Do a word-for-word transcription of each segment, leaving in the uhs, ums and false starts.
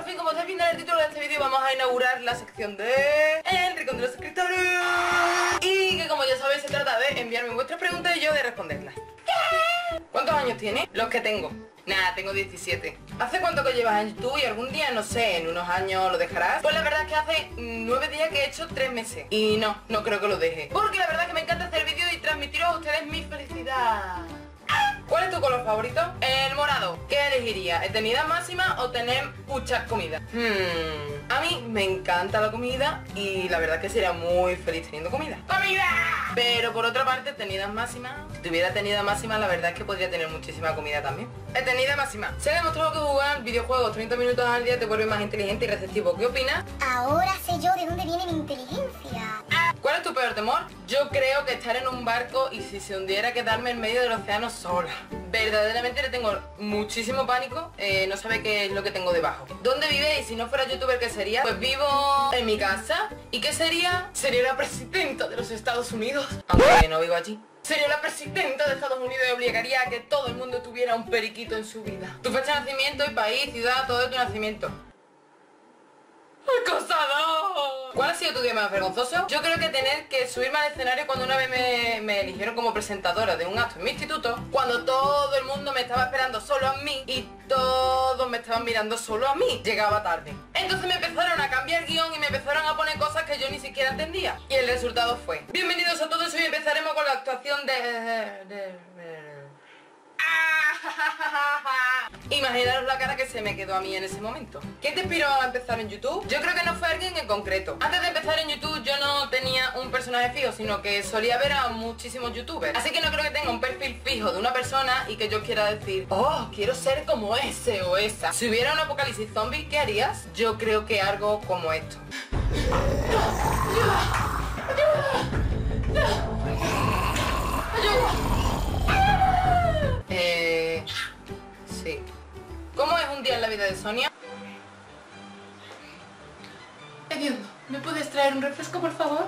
por fin, como estáis viendo en el título de este vídeo, vamos a inaugurar la sección de El Rincón de los Suscriptores. Y que, como ya sabéis, se trata de enviarme vuestras preguntas y yo de responderlas. ¿Cuántos años tienes? Los que tengo. Nada, tengo diecisiete. ¿Hace cuánto que llevas en YouTube y algún día, no sé, en unos años lo dejarás? Pues la verdad es que hace nueve días que he hecho tres meses. Y no, no creo que lo deje. Porque la verdad es que me encanta hacer vídeos y transmitiros a ustedes mi felicidad. ¿Cuál es tu color favorito? El morado. ¿Qué elegirías? ¿Eternidad máxima o tener muchas comidas? Hmm, a mí me encanta la comida y la verdad es que sería muy feliz teniendo comida. ¡Comida! Pero por otra parte, eternidad máxima. Si tuviera eternidad máxima, la verdad es que podría tener muchísima comida también. Eternidad máxima. Se ha demostrado que jugar videojuegos treinta minutos al día te vuelve más inteligente y receptivo. ¿Qué opinas? Ahora sé yo de dónde viene mi inteligencia. ¿Cuál es tu peor temor? Yo creo que estar en un barco y si se hundiera quedarme en medio del océano sola. Verdaderamente le tengo muchísimo pánico, eh, no sabe qué es lo que tengo debajo. ¿Dónde vive? Y si no fuera youtuber, ¿qué sería? Pues vivo en mi casa. ¿Y qué sería? Sería la presidenta de los Estados Unidos. Aunque no vivo allí. Sería la presidenta de Estados Unidos y obligaría a que todo el mundo tuviera un periquito en su vida. Tu fecha de nacimiento, y país, ciudad, todo de tu nacimiento. ¡Acosador! ¿Cuál ha sido tu día más vergonzoso? Yo creo que tener que subirme al escenario cuando una vez me, me eligieron como presentadora de un acto en mi instituto, cuando todo el mundo me estaba esperando solo a mí y todos me estaban mirando solo a mí. Llegaba tarde. Entonces me empezaron a cambiar guión y me empezaron a poner cosas que yo ni siquiera entendía. Y el resultado fue: bienvenidos a todos, y empezaremos con la actuación de... de... de... Imaginaros la cara que se me quedó a mí en ese momento. ¿Quién te inspiró a empezar en YouTube? Yo creo que no fue alguien en concreto. Antes de empezar en YouTube yo no tenía un personaje fijo, sino que solía ver a muchísimos youtubers. Así que no creo que tenga un perfil fijo de una persona y que yo quiera decir: oh, quiero ser como ese o esa. Si hubiera un apocalipsis zombie, ¿qué harías? Yo creo que algo como esto. Eh... Sí. ¿Cómo es un día en la vida de Sonia? Hediondo, ¿me puedes traer un refresco, por favor?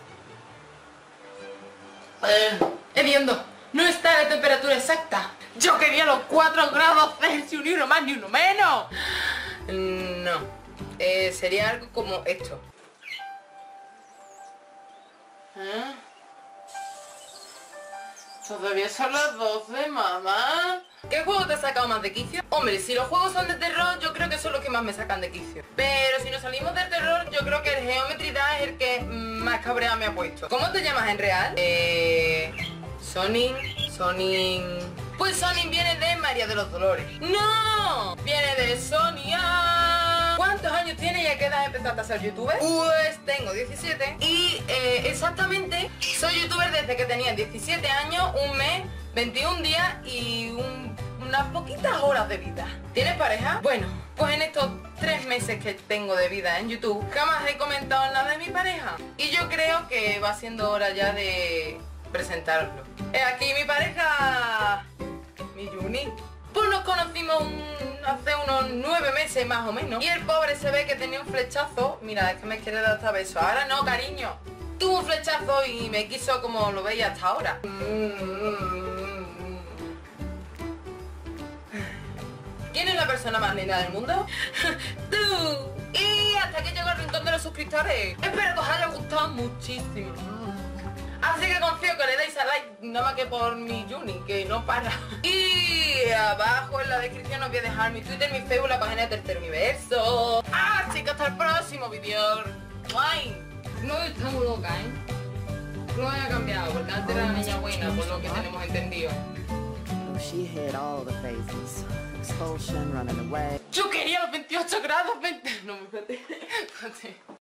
Eh, Hediondo, no está la temperatura exacta. Yo quería los cuatro grados Celsius, ni uno más ni uno menos. No. Eh, sería algo como esto. ¿Eh? Todavía son las doce, mamá. ¿Qué juego te ha sacado más de quicio? Hombre, si los juegos son de terror, yo creo que son los que más me sacan de quicio. Pero si nos salimos del terror, yo creo que el Geometry Dash es el que más cabrea me ha puesto. ¿Cómo te llamas en real? Eh... Sonic... Sonic... Pues Sonic viene de María de los Dolores. ¡No! Viene de Sonia. ¿Cuántos años tienes y a qué edad empezaste a ser youtuber? Pues tengo diecisiete. Y eh, exactamente soy youtuber desde que tenía diecisiete años, un mes, veintiún días y un, unas poquitas horas de vida. ¿Tienes pareja? Bueno, pues en estos tres meses que tengo de vida en YouTube jamás he comentado nada de mi pareja. Y yo creo que va siendo hora ya de presentarlo. Eh, aquí mi pareja, mi Juni. Pues nos conocimos un, hace unos nueve meses más o menos. Y el pobre se ve que tenía un flechazo. Mira, es que me quiere dar hasta beso. Ahora no, cariño. Tuvo un flechazo y me quiso como lo veis hasta ahora. ¿Quién es la persona más linda del mundo? ¡Tú! Y hasta que llegó el rincón de los suscriptores. Espero que os haya gustado muchísimo. Así que confío que le deis a like, nada más que por mi Juni, que no para. Y abajo en la descripción os voy a dejar mi Twitter, mi Facebook, la página de Tercer Universo. Así que hasta el próximo vídeo. ¡Ay! No está muy loca, ¿eh? No haya cambiado, porque antes era la niña buena, por lo que tenemos entendido. She hit all the phases. Expulsion, running away. Yo quería los veintiocho grados, veinte... No me espérate.